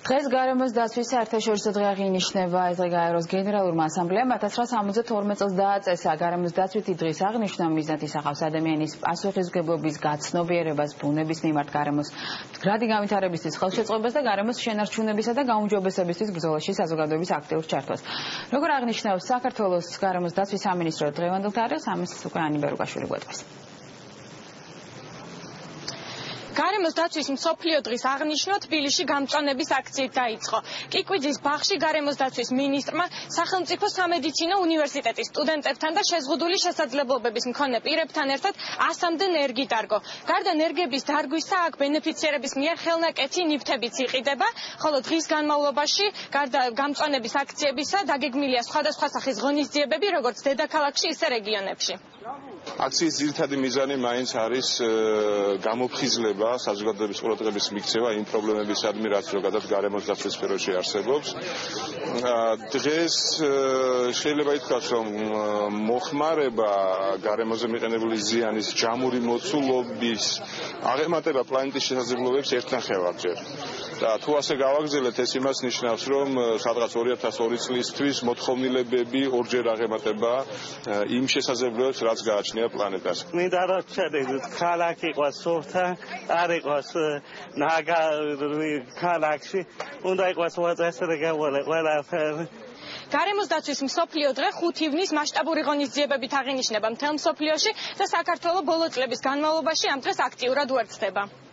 დღეს გარემოს დაცვის საერთაშორისო დღე აღინიშნება. ეს დღე გაეროს გენერალურმა ასამბლეამ 1972 წელს დააწესა. გარემოს დაცვითი დღის აღნიშვნა მიზნად ისახავს ადამიანის პასუხისმგებლობის გაცნობიერებას ბუნების მიმართ, გარემოს მდგრადი განვითარებისთვის ხელშეწყობას და გარემოს შენარჩუნებისა და გაუმჯობესებისთვის ბრძოლაში საზოგადოების აქტიურ ჩართვას. Როგორ აღნიშნავს საქართველოს გარემოს დაცვის სამინისტრო დღევანდელ თარიღს, ამის უკვე ანიბა რუგაშვილი გვეტყვის. გარემოს დაცვის მსოფლიო დღის აღნიშვნა თბილისში გამწვანების აქციით დაიწყო. კიკვიძის ბაღში გარემოს დაცვის მინისტრმა სახელმწიფო სამედიცინო უნივერსიტეტის სტუდენტებთან და შეზღუდული შესაძლებლობების მქონე პირებთან ერთად 100-მდე ნერგი დარგო. გარდა ნერგების დარგვისა, აქ ბენეფიციარების მიერ ხელნაკეთი ნივთებიც იყიდება, ხოლო დღის განმავლობაში გარდა გამწვანების აქციებისა დაგეგმილია სხვადასხვა სახის ღონისძიებები, როგორც დედაქალაქში, ისე რეგიონებში. აქციის ძირითადი მიზანი მაინც არის გამოფხიზლება, საზოგადოების ყურადღების მიქცევა იმ პრობლემებისადმი, რაც ზოგადად გარემოს დაცვის სფეროში არსებობს. დღეს შეიძლება ითქვას, რომ მოხმარება გარემოზე მიყენებული ზიანის ჯამური მოცულობის აღემატება პლანეტის შესაძლებლობებს ერთნახევარჯერ. და თუ ასე გავაგრძელეთ, ეს იმას ნიშნავს, რომ სადღაც 2002 წლისთვის მოთხოვნილებები ორჯერ აღემატება იმ შესაძლებლობებს, რაც გააჩნია პლანეტას. მინდა რომ ქალაქი იყოს სუფთა, არ იყოს ნაგარი ქალაქში, უნდა იყოს მოწესრიგებული ყველაფერი. გარემოს დაცვის მსოფლიო დღე 5 ივნის მასშტაბური ღონისძიებებით აღინიშნება მთელ მსოფლიოში და საქართველოს ბოლო წლების განმავლობაში ამ დღეს აქტიურად უერთდება.